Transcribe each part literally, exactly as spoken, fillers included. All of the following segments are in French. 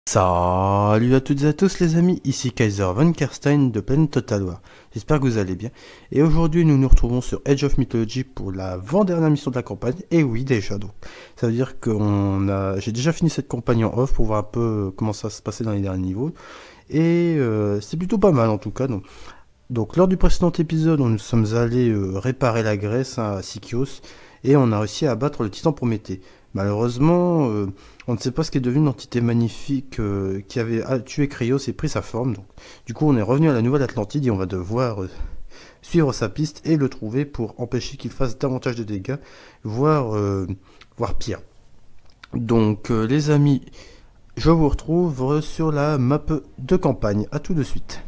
Salut à toutes et à tous les amis, ici Kaiser Von Kerstein de Planet Total War. J'espère que vous allez bien. Et aujourd'hui nous nous retrouvons sur Age of Mythology pour la avant-dernière mission de la campagne. Et oui déjà donc. Ça veut dire que a... j'ai déjà fini cette campagne en off pour voir un peu comment ça se passait dans les derniers niveaux. Et euh, c'est plutôt pas mal en tout cas. Donc, donc lors du précédent épisode nous sommes allés euh, réparer la Grèce hein, à Sikios. Et on a réussi à abattre le titan Prométhée. Malheureusement, euh, on ne sait pas ce qui est devenu l'entité magnifique euh, qui avait ah, tué Krios et pris sa forme. Donc, du coup, on est revenu à la Nouvelle Atlantide et on va devoir euh, suivre sa piste et le trouver pour empêcher qu'il fasse davantage de dégâts, voire, euh, voire pire. Donc, euh, les amis, je vous retrouve sur la map de campagne. A tout de suite.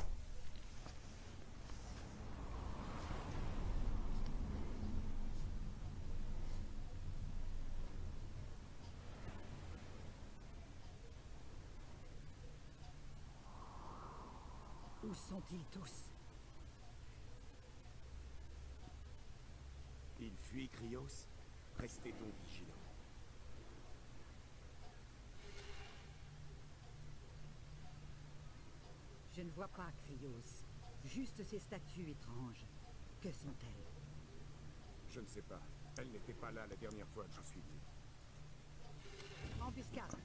Où sont-ils tous? Il fuit Krios. Restez donc vigilants. Je ne vois pas Krios. Juste ces statues étranges. Que sont-elles? Je ne sais pas. Elle n'était pas là la dernière fois que je suis venu. Embuscade.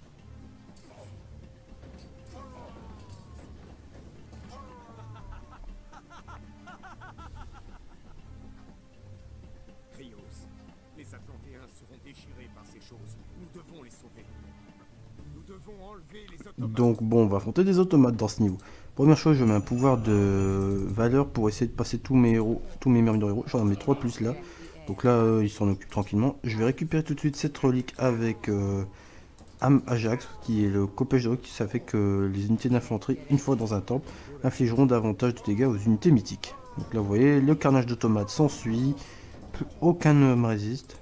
Krios. Les Atlantéens seront déchirés par ces choses. Nous devons les sauver. Nous devons enlever les automates. Donc bon, on va affronter des automates dans ce niveau. Première chose, je mets un pouvoir de valeur pour essayer de passer tous mes héros, tous mes myrmidons héros. J'en mets trois de plus là. Donc là, euh, ils s'en occupent tranquillement. Je vais récupérer tout de suite cette relique avec euh, Am Ajax, qui est le copège de relique. Ça fait que les unités d'infanterie, une fois dans un temple, infligeront davantage de dégâts aux unités mythiques. Donc là, vous voyez, le carnage d'automates s'ensuit. Plus aucun ne me résiste.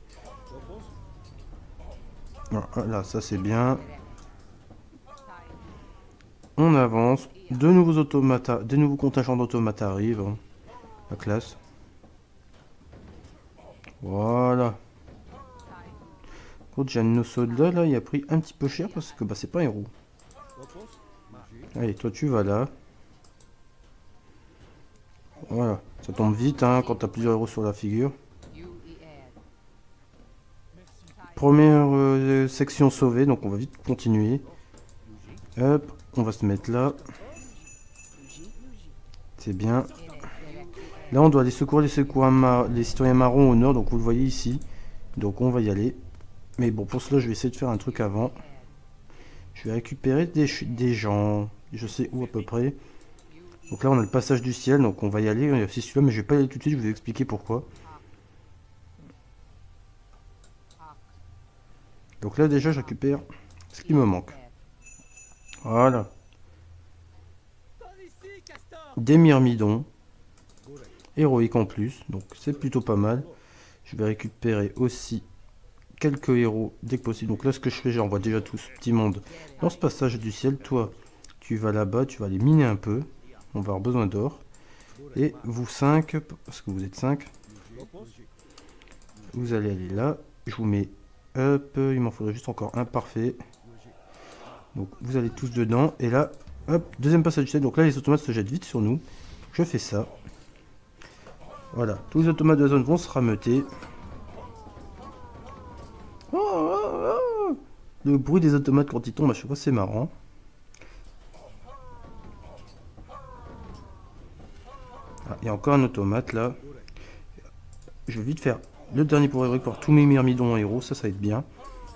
Voilà, ça c'est bien. On avance. De nouveaux automates, des nouveaux contingents d'automates arrivent. Hein. La classe. Voilà. Contre, j'ai un de nos soldats là, il a pris un petit peu cher parce que bah c'est pas un héros. Allez, toi tu vas là. Voilà. Ça tombe vite hein, quand t'as plusieurs héros sur la figure. Première euh, section sauvée, donc on va vite continuer. Hop, on va se mettre là. C'est bien. Là, on doit aller secourir les, secours mar les citoyens marrons au nord, donc vous le voyez ici. Donc on va y aller. Mais bon, pour cela, je vais essayer de faire un truc avant. Je vais récupérer des, des gens. Je sais où à peu près. Donc là, on a le passage du ciel, donc on va y aller. C'est celui-là, mais je vais pas y aller tout de suite, je vais vous expliquer pourquoi. Donc là, déjà, je récupère ce qui me manque. Voilà. Des myrmidons. Héroïque en plus, donc c'est plutôt pas mal. Je vais récupérer aussi quelques héros dès que possible. Donc là, ce que je fais, j'envoie déjà tout ce petit monde dans ce passage du ciel. Toi, tu vas là-bas, tu vas aller miner un peu. On va avoir besoin d'or. Et vous cinq, parce que vous êtes cinq, vous allez aller là. Je vous mets, hop, il m'en faudrait juste encore un parfait. Donc vous allez tous dedans. Et là, hop, deuxième passage du ciel. Donc là, les automates se jettent vite sur nous. Je fais ça. Voilà, tous les automates de la zone vont se rameuter. Oh, oh, oh. Le bruit des automates quand ils tombent, à chaque fois c'est marrant. Ah, il y a encore un automate là. Je vais vite faire le dernier pour héroïque pour tous mes myrmidons en héros, ça, ça va être bien.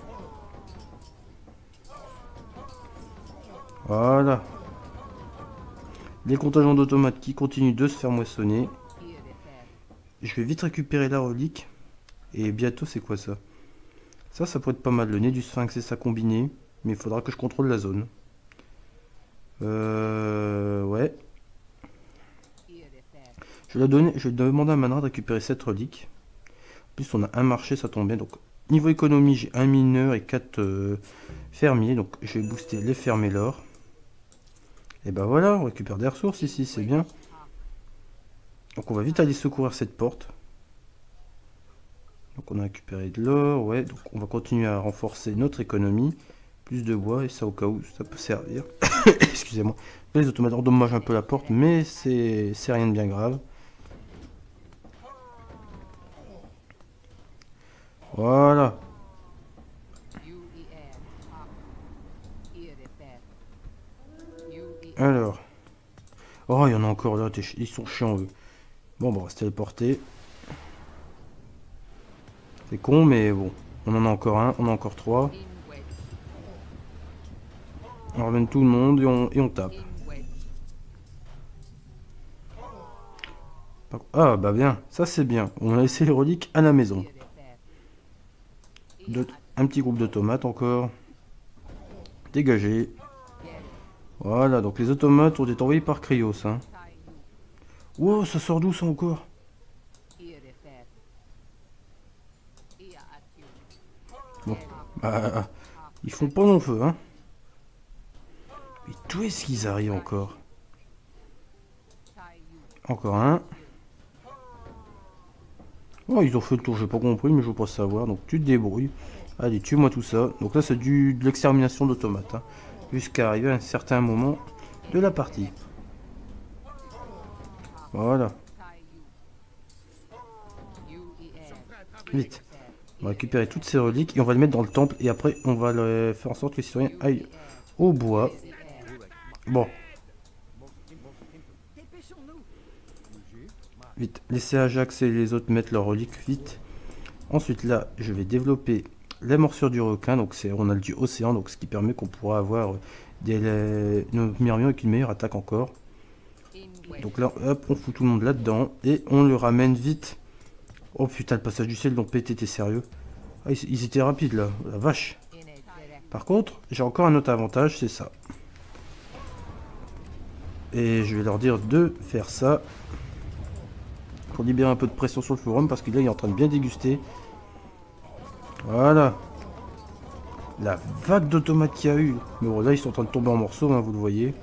Voilà. Les contingents d'automates qui continuent de se faire moissonner. Je vais vite récupérer la relique. Et bientôt, c'est quoi ça? Ça, ça pourrait être pas mal. Le nez du sphinx et sa combinée. Mais il faudra que je contrôle la zone. Euh... Ouais. Je vais, donner, je vais demander à Manra de récupérer cette relique. En plus, on a un marché, ça tombe bien. Donc, niveau économie, j'ai un mineur et quatre euh, fermiers. Donc, je vais booster les fermiers l'or. Et ben voilà, on récupère des ressources ici, c'est bien. Donc on va vite aller secourir cette porte. Donc on a récupéré de l'or, ouais. Donc on va continuer à renforcer notre économie. Plus de bois, et ça au cas où ça peut servir. Excusez-moi. Les automates endommagent un peu la porte, mais c'est rien de bien grave. Voilà. Alors. Oh, il y en a encore là, ils sont chiants eux. Bon, bon, on va se téléporter. C'est con, mais bon. On en a encore un, on en a encore trois. On ramène tout le monde et on, et on tape. Ah, bah bien, ça c'est bien. On a laissé les reliques à la maison. De, un petit groupe d'automates encore. Dégagé. Voilà, donc les automates ont été envoyés par Krios. Hein. Wow, ça sort d'où ça encore? Bon, bah, ils font pas long feu, hein. Mais d'où est-ce qu'ils arrivent encore? Encore un. Oh, ils ont fait le tour, j'ai pas compris, mais je veux pas savoir. Donc tu te débrouilles. Allez, tue-moi tout ça. Donc là, c'est du de l'extermination d'automates. Hein, jusqu'à arriver à un certain moment de la partie. Voilà. Vite. On va récupérer toutes ces reliques et on va les mettre dans le temple. Et après, on va le faire en sorte que les citoyens aillent au bois. Bon. Vite. Laissez Ajax et les autres mettre leurs reliques. Vite. Ensuite, là, je vais développer la morsure du requin. Donc, c'est on a le du océan. Donc, ce qui permet qu'on pourra avoir des, les, nos myrmions avec une meilleure attaque encore. Donc là, hop, on fout tout le monde là-dedans. Et on le ramène vite. Oh putain, le passage du ciel, donc pété, t'es sérieux? Ah, ils, ils étaient rapides là, la vache. Par contre, j'ai encore un autre avantage, c'est ça. Et je vais leur dire de faire ça. Pour libérer un peu de pression sur le forum, parce que là, il est en train de bien déguster. Voilà. La vague d'automates qu'il y a eu. Mais bon, là, ils sont en train de tomber en morceaux, hein, vous le voyez.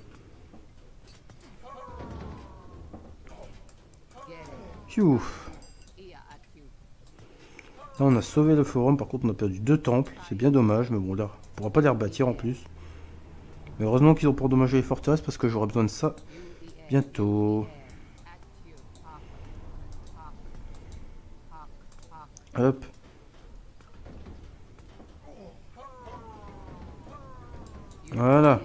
Pfiou. Là, on a sauvé le forum, par contre on a perdu deux temples, c'est bien dommage, mais bon là, on pourra pas les rebâtir en plus. Mais heureusement qu'ils ont pas endommagé les forteresses, parce que j'aurai besoin de ça bientôt. Hop. Voilà.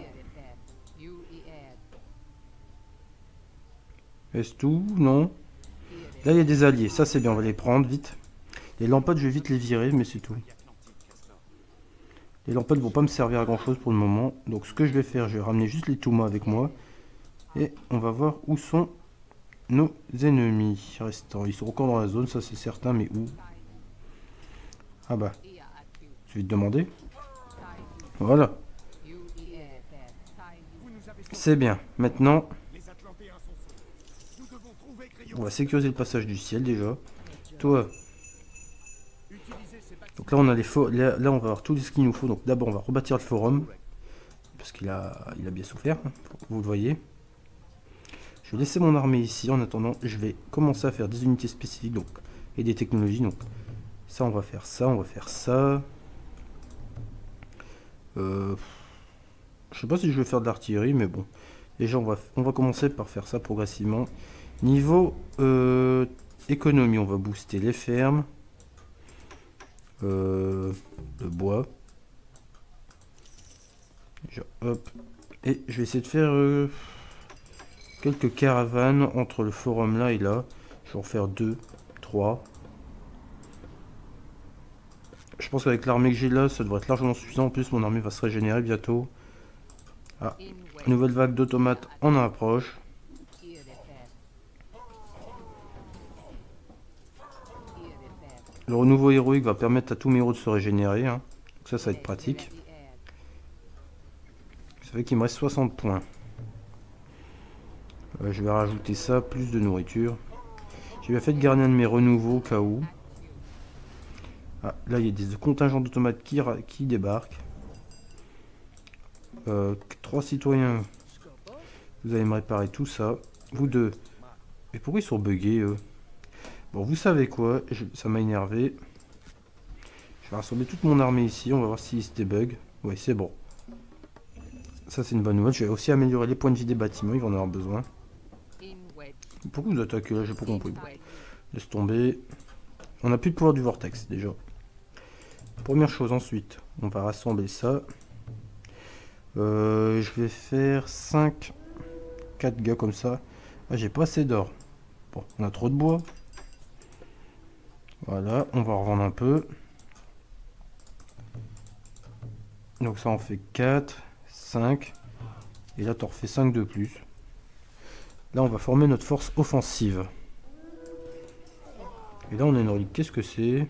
Est-ce tout? Non. Là il y a des alliés, ça c'est bien, on va les prendre vite. Les lampades, je vais vite les virer, mais c'est tout. Les lampades ne vont pas me servir à grand chose pour le moment. Donc ce que je vais faire, je vais ramener juste les Tumas avec moi. Et on va voir où sont nos ennemis restants. Ils sont encore dans la zone, ça c'est certain, mais où? Ah bah, je vais te demander. Voilà. C'est bien. Maintenant, on va sécuriser le passage du ciel déjà. Toi... Donc là on a les faux, là, là on va avoir tout ce qu'il nous faut. Donc d'abord on va rebâtir le forum. Parce qu'il a, il a bien souffert, hein, vous le voyez. Je vais laisser mon armée ici. En attendant, je vais commencer à faire des unités spécifiques donc, et des technologies. Donc ça on va faire ça, on va faire ça. Euh, je sais pas si je vais faire de l'artillerie, mais bon. Déjà on va, on va commencer par faire ça progressivement. Niveau euh, économie, on va booster les fermes. Euh, le bois. Déjà, hop. Et je vais essayer de faire euh, quelques caravanes entre le forum là et là. Je vais en faire deux, trois. Je pense qu'avec l'armée que j'ai là, ça devrait être largement suffisant. En plus, mon armée va se régénérer bientôt. Ah, nouvelle vague d'automates en approche. Le renouveau héroïque va permettre à tous mes héros de se régénérer. Hein. Donc ça, ça va être pratique. Ça fait qu'il me reste soixante points. Euh, je vais rajouter ça, plus de nourriture. J'ai bien fait de garder un de mes renouveaux au cas où. Ah, là, il y a des contingents d'automates qui, qui débarquent. Euh, trois citoyens. Vous allez me réparer tout ça. Vous deux. Et pourquoi ils sont buggés, eux? Bon, vous savez quoi, je, ça m'a énervé. Je vais rassembler toute mon armée ici, on va voir s'ils se débug. Oui, c'est bon. Ça, c'est une bonne nouvelle. Je vais aussi améliorer les points de vie des bâtiments. Ils vont en avoir besoin. Pourquoi vous attaquez là? J'ai pas compris. Laisse tomber. On n'a plus de pouvoir du vortex, déjà. Première chose, ensuite, on va rassembler ça. Euh, je vais faire cinq, quatre gars comme ça. Ah, j'ai pas assez d'or. Bon, on a trop de bois. Voilà, on va revendre un peu. Donc ça en fait quatre, cinq. Et là, t'en refais cinq de plus. Là, on va former notre force offensive. Et là, on a une relique. Qu'est-ce que c'est?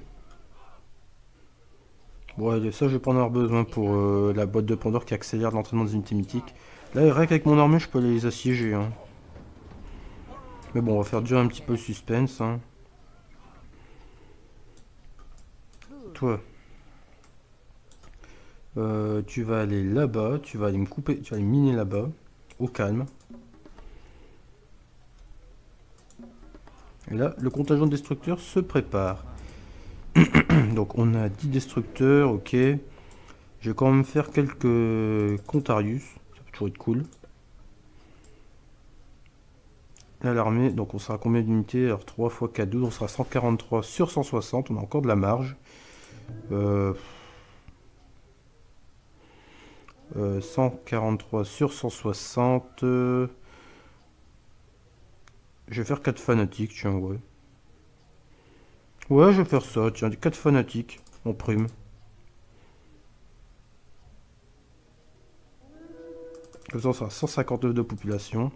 Ouais, ça, je vais pas en avoir besoin pour euh, la boîte de Pandore qui accélère l'entraînement des unités mythiques. Là, rien qu'avec mon armée, je peux les assiéger. Hein. Mais bon, on va faire durer un petit peu le suspense. Hein. Toi, euh, tu vas aller là-bas. Tu vas aller me couper. Tu vas aller miner là-bas. Au calme. Et là, le contingent de destructeurs se prépare. Donc, on a dix destructeurs. Ok. Je vais quand même faire quelques Contarius. Ça peut toujours être cool. Là, l'armée, donc on sera à combien d'unités? Alors trois fois quatre, douze, on sera cent quarante-trois sur cent soixante. On a encore de la marge. Euh, euh, cent quarante-trois sur cent soixante. Euh, je vais faire quatre fanatiques, tiens, ouais. Ouais, je vais faire ça, tiens, quatre fanatiques en prime. Comme ça, on sera cent cinquante-neuf de population.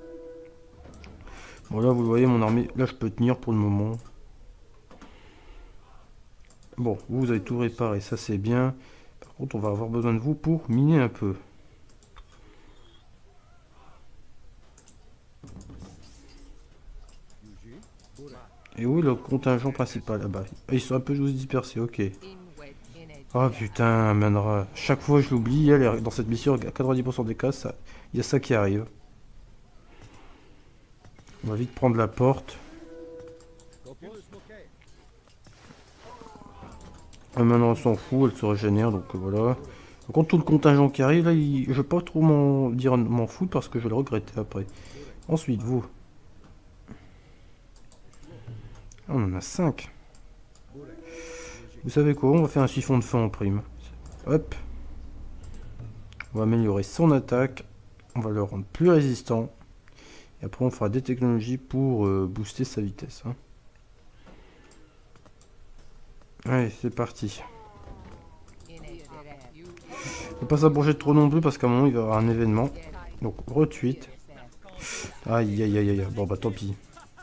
Bon, là, vous voyez, mon armée, là, je peux tenir pour le moment. Bon, vous, vous avez tout réparé, ça, c'est bien. Par contre, on va avoir besoin de vous pour miner un peu. Et où est le contingent principal là-bas? Ah, ils sont un peu tous dispersés, ok. Oh putain, Manra. Chaque fois je l'oublie, elle, dans cette mission, à quatre-vingt-dix pour cent des cas, il y a ça qui arrive. On va vite prendre la porte. Ah, maintenant elle s'en fout, elle se régénère, donc euh, voilà. Par contre, tout le contingent qui arrive, là, il... je vais pas trop m'en dire m'en foutre parce que je vais le regretter après. Ensuite, vous. Ah, on en a cinq. Vous savez quoi? On va faire un siphon de feu en prime. Hop. On va améliorer son attaque. On va le rendre plus résistant. Et après, on fera des technologies pour euh, booster sa vitesse. Hein. Allez, c'est parti. Faut pas s'approcher trop non plus parce qu'à un moment, il va y avoir un événement. Donc, retweet. Aïe, aïe, aïe, aïe. Bon, bah tant pis.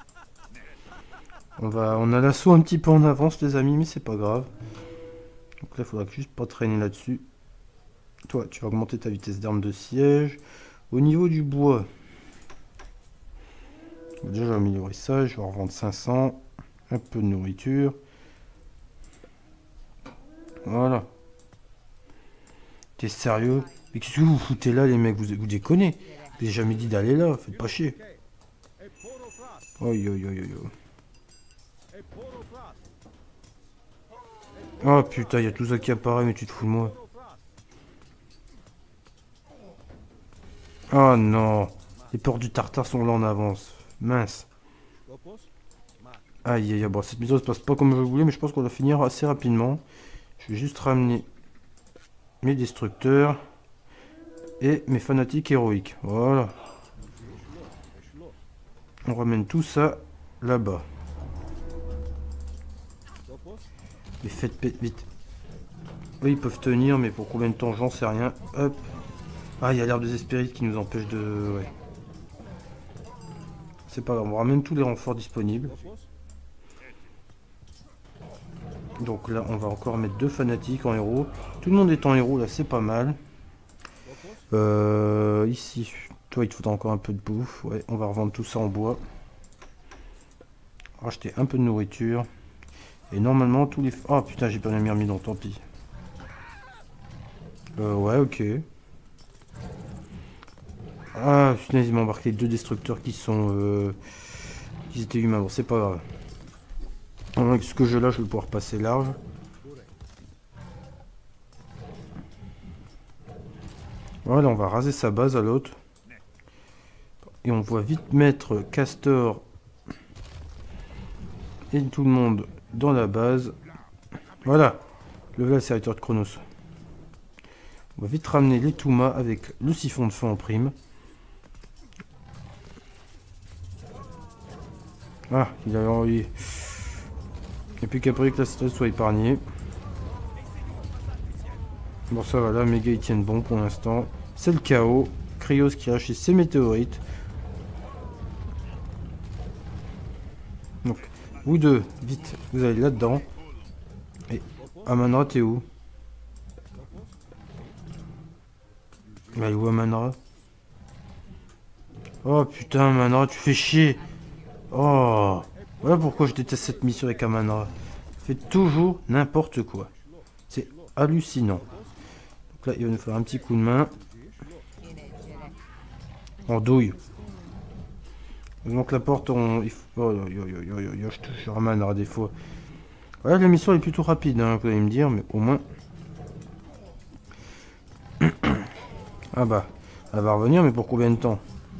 On, va, on a l'assaut un petit peu en avance, les amis, mais c'est pas grave. Donc là, il faudra juste pas traîner là-dessus. Toi, tu vas augmenter ta vitesse d'arme de siège. Au niveau du bois, déjà, je vais améliorer ça. Je vais en revendre cinq cents. Un peu de nourriture. Voilà. T'es sérieux? Mais qu'est-ce que vous foutez là, les mecs? Vous, vous déconnez? J'ai jamais dit d'aller là. Faites pas chier. Aïe, aïe, aïe, aïe. Oh putain, il y a tout ça qui apparaît, mais tu te fous de moi. Oh non. Les portes du Tartare sont là en avance. Mince. Aïe, aïe, aïe. Bon, cette mission se passe pas comme je voulais, mais je pense qu'on va finir assez rapidement. Je vais juste ramener mes destructeurs et mes fanatiques héroïques. Voilà. On ramène tout ça là-bas. Mais faites vite. Oui, ils peuvent tenir, mais pour combien de temps, j'en sais rien. Hop. Ah, il y a l'herbe des Hespérides qui nous empêche de... Ouais. C'est pas grave, on ramène tous les renforts disponibles. Donc là, on va encore mettre deux fanatiques en héros. Tout le monde est en héros, là, c'est pas mal. Euh, ici, toi, il te faudra encore un peu de bouffe. Ouais, on va revendre tout ça en bois. Racheter un peu de nourriture. Et normalement, tous les... Oh putain, j'ai perdu la myrmidon, tant pis. Euh, ouais, ok. Ah, putain, ils m'ont embarqué deux destructeurs qui sont... Euh, qui étaient humains, bon, c'est pas grave. Avec ce que j'ai là, je vais pouvoir passer large. Voilà, on va raser sa base à l'autre. Et on va vite mettre Castor et tout le monde dans la base. Voilà, le vrai serviteur de Chronos. On va vite ramener les Touma avec le siphon de feu en prime. Ah, il a envie. Il n'y a plus qu'à prier que la citadelle soit épargnée. Bon, ça va, là, méga ils tiennent bon pour l'instant. C'est le chaos. Krios qui a lâché ses météorites. Donc, vous deux, vite, vous allez là-dedans. Et Amanra, t'es où? Bah, où Amanra? Oh putain, Amanra, tu fais chier. Oh, voilà pourquoi je déteste cette mission avec Amanra. Fait toujours n'importe quoi. C'est hallucinant. Donc là, il va nous faire un petit coup de main. En douille. Donc la porte, on... il faut... oh, yo, yo, yo, yo, yo, je te jure, Amanra des fois. Ouais, la mission est plutôt rapide, hein, vous allez me dire, mais au moins... Ah bah, elle va revenir, mais pour combien de temps?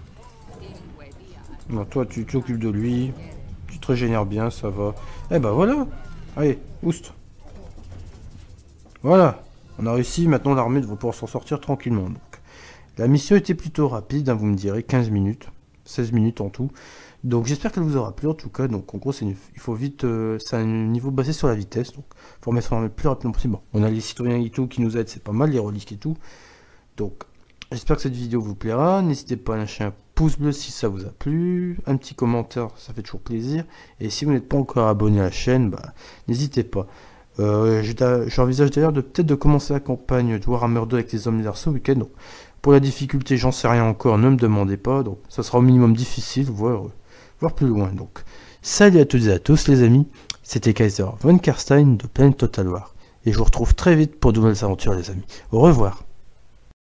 Non, toi, tu t'occupes de lui, tu te régénères bien, ça va. Eh bah voilà. Allez, oust. Voilà, on a réussi, maintenant l'armée va pouvoir s'en sortir tranquillement. Donc, la mission était plutôt rapide, hein, vous me direz, quinze minutes, seize minutes en tout. Donc j'espère qu'elle vous aura plu en tout cas. Donc en gros, c'est une... il faut vite, euh, c'est un niveau basé sur la vitesse, donc il faut remettre ça le plus rapidement possible. Bon, on a les citoyens et tout qui nous aident, c'est pas mal, les reliques et tout. Donc j'espère que cette vidéo vous plaira. N'hésitez pas à lâcher un pouce bleu si ça vous a plu, un petit commentaire, ça fait toujours plaisir. Et si vous n'êtes pas encore abonné à la chaîne, bah, n'hésitez pas. Euh, J'envisage d'ailleurs de peut-être de commencer la campagne de Warhammer deux avec les hommes lézards ce week-end. Donc, pour la difficulté, j'en sais rien encore, ne me demandez pas. Donc ça sera au minimum difficile, voire, voire plus loin. Donc salut à toutes et à tous les amis, c'était Kaiser von Karstein de Planet Total War. Et je vous retrouve très vite pour de nouvelles aventures les amis. Au revoir.